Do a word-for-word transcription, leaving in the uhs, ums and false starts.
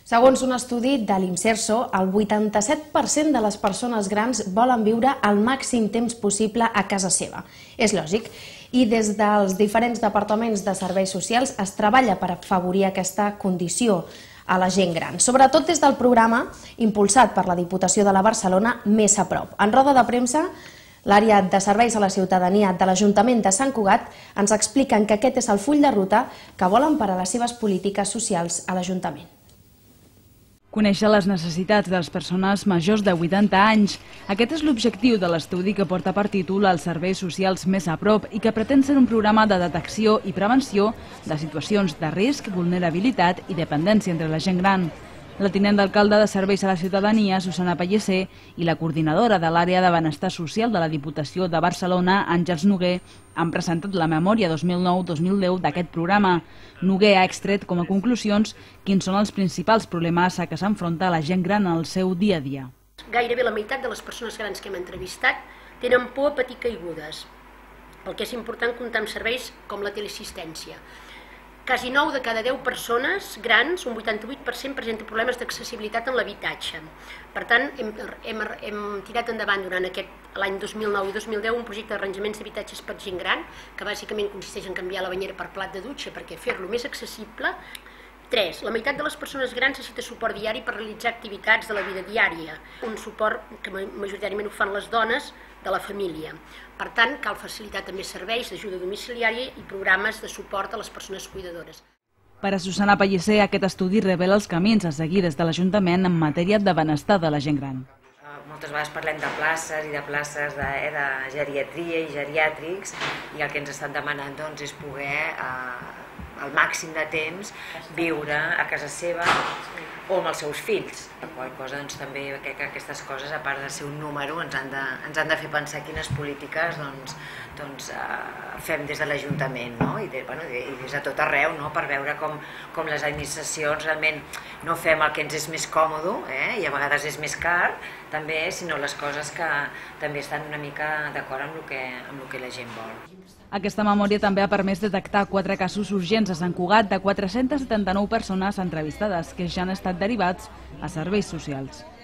Segons un estudi de l'Imserso, el vuitanta-set per cent de les persones grans volen viure el màxim temps possible a casa seva. És lògic. I des dels diferents departaments de serveis socials es treballa per afavorir aquesta condició a la gent gran, sobretot des del programa impulsat per la Diputació de la Barcelona Més a prop. En roda de premsa, l'àrea de serveis a la ciutadania de l'Ajuntament de Sant Cugat ens expliquen que aquest és el full de ruta que volen per a les seves polítiques socials a l'Ajuntament. Conèixer les necessitats de les persones majors de vuitanta anys. Aquest és l'objectiu de l'estudi que porta per títol els serveis socials més a prop i que pretén ser un programa de detecció i prevenció de situacions de risc, vulnerabilitat i dependència entre la gent gran. La tinent d'alcalde de Serveis a la Ciutadania, Susana Pellicer, i la coordinadora de l'àrea de benestar social de la Diputació de Barcelona, Àngels Noguer, han presentat la memòria dos mil nou dos mil deu d'aquest programa. Noguer ha extret com a conclusions quins són els principals problemes a què s'enfronta la gent gran en el seu dia a dia. Gairebé la meitat de les persones grans que hem entrevistat tenen por a patir caigudes, pel que és important comptar amb serveis com la teleassistència. Quasi nou de cada deu persones grans, un vuitanta-vuit per cent, presenta problemes d'accessibilitat en l'habitatge. Per tant, hem, hem, hem tirat endavant durant aquest l'any dos mil nou i dos mil deu un projecte d'arranjaments d'habitatges per gent gran, que bàsicament consisteix en canviar la banyera per plat de dutxa perquè fer-lo més accessible. Tres, la meitat de les persones grans necessita suport diari per realitzar activitats de la vida diària, un suport que majoritàriament ho fan les dones de la família. Per tant, cal facilitar també serveis d'ajuda domiciliària i programes de suport a les persones cuidadores. Per a Susana Pellicer, aquest estudi revela els camins a seguir des de l'Ajuntament en matèria de benestar de la gent gran. Moltes vegades parlem de places i de places de, eh, de geriatria i geriàtrics, i el que ens estan demanant doncs, és poder eh, al màxim de temps viure a casa seva o amb els seus fills. Per qual cosa doncs, també crec que aquestes coses, a part de ser un número, ens han de, ens han de fer pensar quines polítiques doncs, doncs, eh, fem des de l'Ajuntament, no? I, de, bueno, i des de tot arreu, no? Per veure com, com les administracions realment no fem el que ens és més còmode, eh? I a vegades és més car, també, sinó les coses que també estan una mica d'acord amb el que, amb el que la gent vol. Aquesta memòria també ha permès detectar quatre casos urgents a Sant Cugat de quatre-centes setanta-nou persones entrevistades que ja han estat derivats a serveis socials.